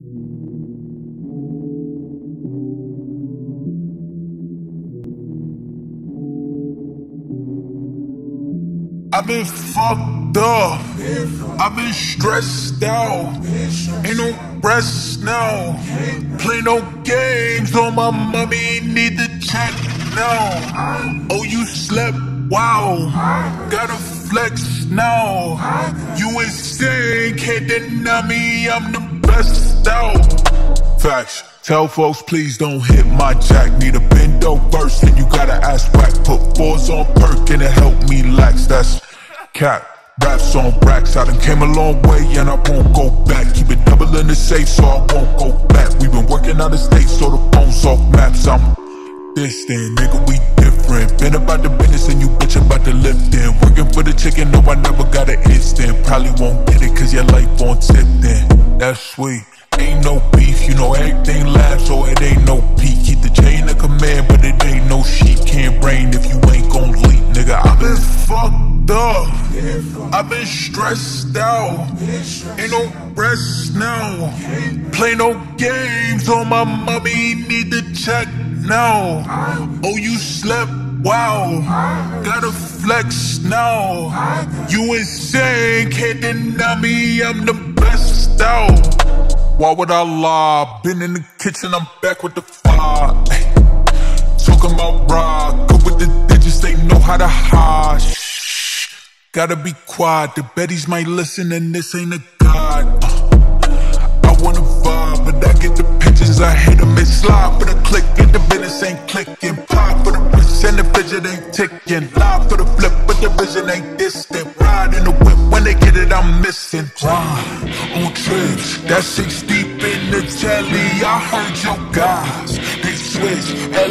I've been fucked up, I've been stressed out, ain't no rest now, play no games on my mommy, need to check now. Oh, you slept, wow, gotta flex now. You insane, can't deny me, I'm the best out. Facts. Tell folks please don't hit my jack. Need a bendo verse and you gotta ask whack. Put fours on perk and it help me lax. That's cap. Raps on racks. I done came a long way and I won't go back. Keep it double in the safe so I won't go back. We been working out of state so the phone's off maps. I'm distant, nigga, we different. Been about the business and you bitch about the lifting. Working for the chicken, no I never got an instant. Probably won't get it cause your life on tip then. That's sweet. Ain't no beef, you know everything laughs, so it ain't no peak. Keep the chain of command, but it ain't no sheep. Can't rain if you ain't gon' leak, nigga. I've been fucked up, I've been stressed out, ain't no rest now. Play no games on my mommy, need to check now. Oh, you slept, wow, gotta flex now. You insane, can't deny me, I'm the best out. Why would I lie? Been in the kitchen, I'm back with the fire. Talking about rock, good with the digits, they know how to hide. Shh, gotta be quiet, the Bettys might listen and this ain't a guide. I wanna vibe, but I get the pictures, I hit them and slide for the click. And the business ain't clicking, pop for the wrist and the fidget ain't ticking. Live for the flip, but the vision ain't distant. Ride in the whip, when they get it, I'm missing. On trips, that's 6 deep in the telly. I heard your guys, they switch.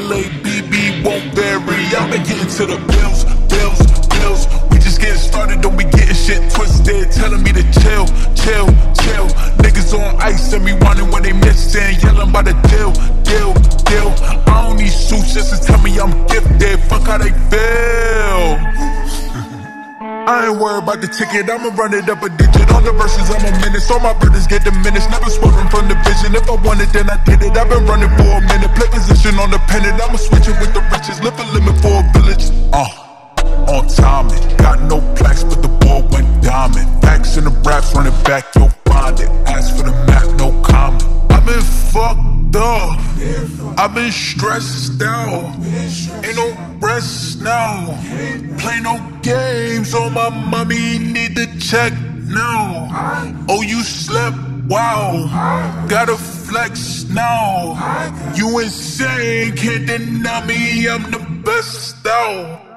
LABB won't vary. I've been getting to the bills. We just getting started, don't be getting shit twisted. Telling me to chill. Niggas on ice and me wanting when they missing. Yelling about the deal. I don't need suits just to tell me I'm gifted. Fuck how they feel. I ain't worried about the ticket, I'ma run it up a digit. On the verses, I'm a menace, all my brothers get diminished. Never swerving from the vision, if I want it then I did it. I've been running for a minute, play position on the pennant. I'ma switch it with the riches, live a limit for a village. On timing, got no plaques but the ball went diamond. Facts in the raps, run it back, you'll find it. Ask for the map, no comment. I've been fucked up, I've been stressed out, ain't no rest now. Play no games on my mommy, need to check now. Oh, you slept, wow, gotta flex now. You insane, can't deny me, I'm the best out.